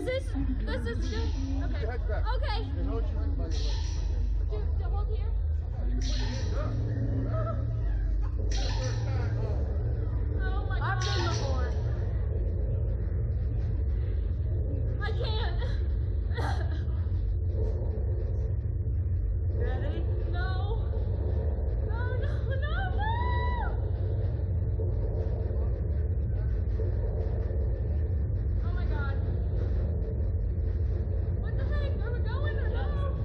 This is good. Okay. Your head's back. Okay. And hold your head by your legs. To hold here. You can put your hands up. First time, Oh my God. I've been before. I can't. Ready? No. No, no, no, no. Oh my God. What the heck? Are we going or no?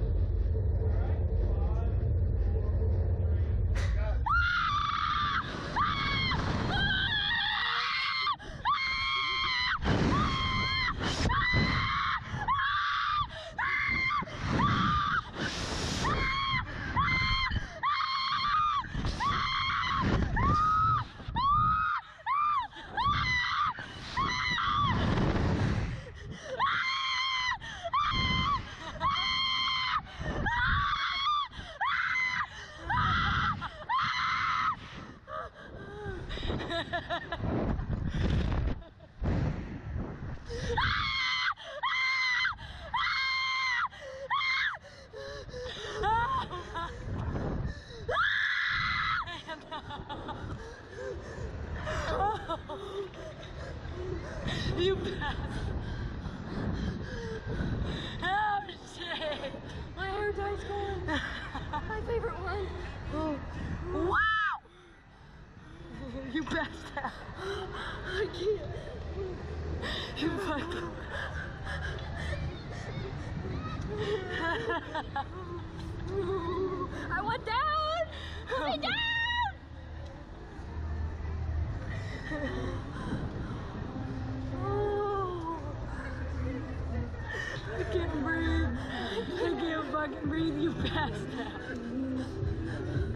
You bastard. Oh shit. My hair dye's going. My favorite one. Wow! You passed out. I can't. You fucking. I went down. Put me down. I can't breathe. I can't fucking breathe. You passed out.